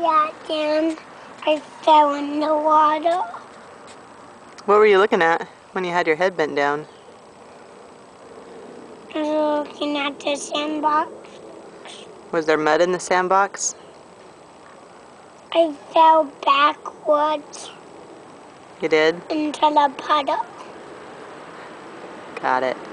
Yeah, Dan. I fell in the water. What were you looking at when you had your head bent down? I was looking at the sandbox. Was there mud in the sandbox? I fell backwards You did? into the puddle. Got it.